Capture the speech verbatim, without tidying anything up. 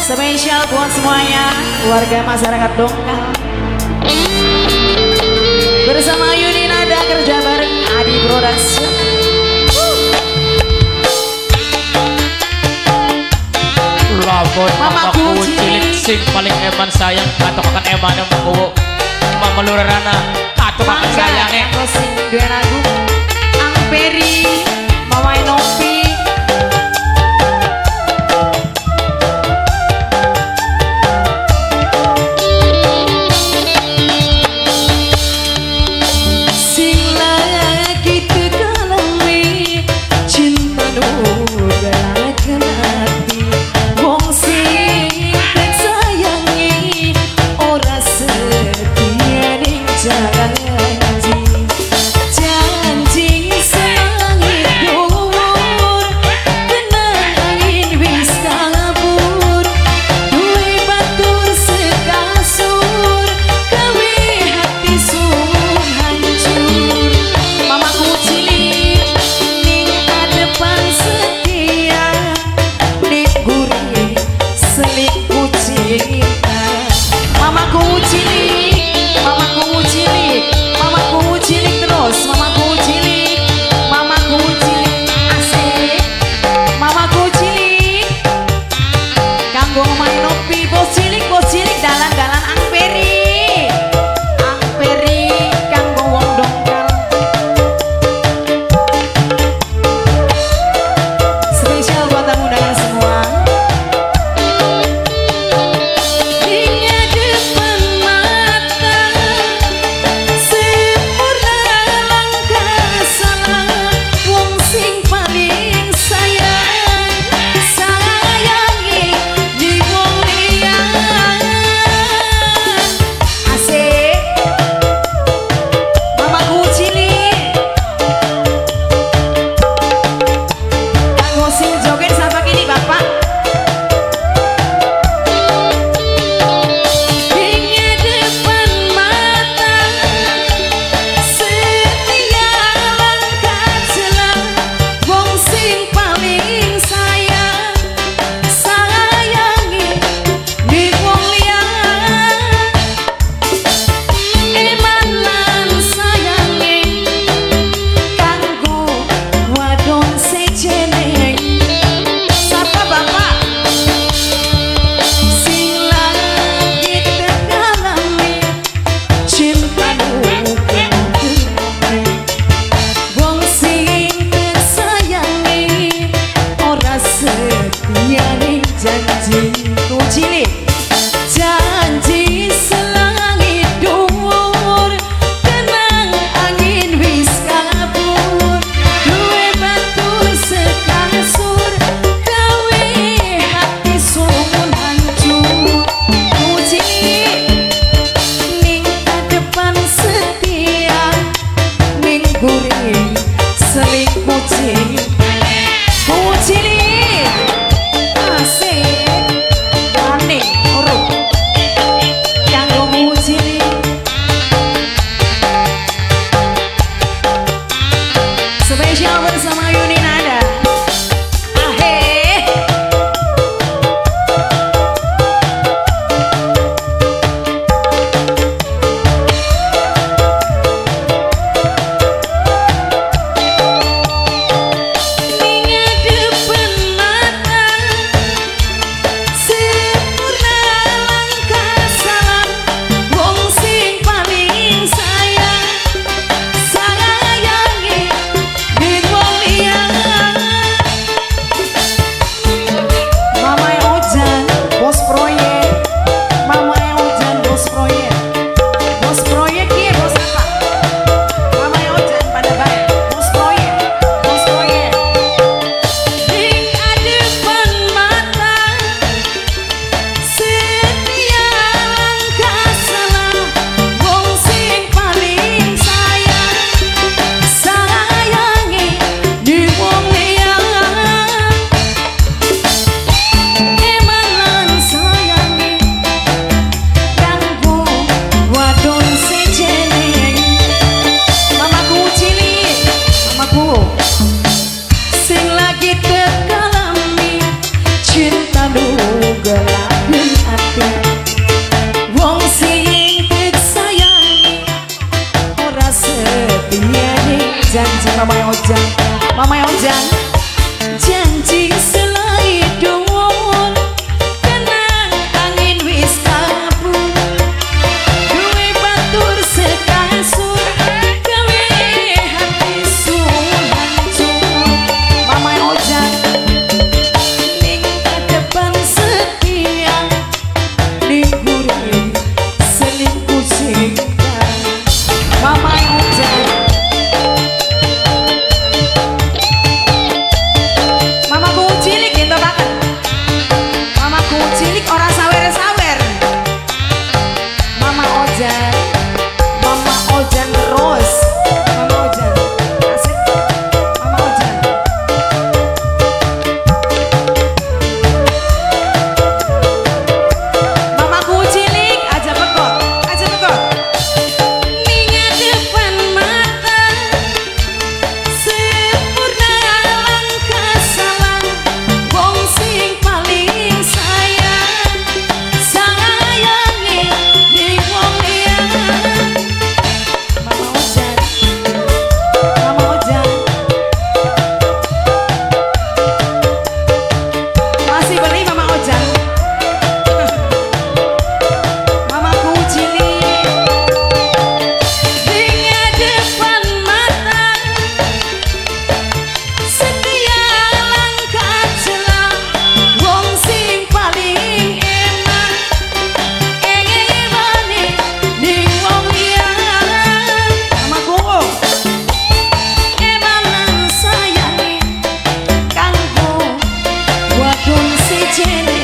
Spesial buat semuanya, warga masyarakat Dongkal. Bersama Yuni Nada kerja bareng Adi Production. Labon mamaku cilik sing paling eman sayang atau akan eman yang mau mama lurana atau akan sayangnya sing dua lagu Ang Peri Mama Enopi sing lagi terkalami cinta nuga kenati wong sing sayangi ora setia ning janji janji sayang hidup kenang angin wis kabur duwe batur sekasur gawe hati sun hancur mamaku cilik ning adepan setia ning gurih selingkuh cinta mamaku cilik mamaku cilik mamaku cilik terus mamaku cilik mamaku cilik asik mamaku cilik kanggo main opi bos cilik bos cilik dalan-dalan Ang Peri Ang Peri kanggo wong Dongkal spesial buat tamu undangan semua. Hingga depan mata sempurna langkah salah wong sing paling sayang sayangi di wong liyan asik mamaku cilik kanggo sing joget sapa kini bapak. Hingga depan mata setia langkah jelas wong sing paling sayang sayangi di wong liyan eman lan sayangi kanggo wadon sejeneng sapa bapak sing lagi terkalami cinta nuga wong sing tersayangi ora setia ning janji ku cilik janji selang hidup tenang angin wis kabur duwe batur sekasur gawe hati sun hancur ku cilik ning depan setia ning gurih selingkuh cinta ku cilik asik panik kene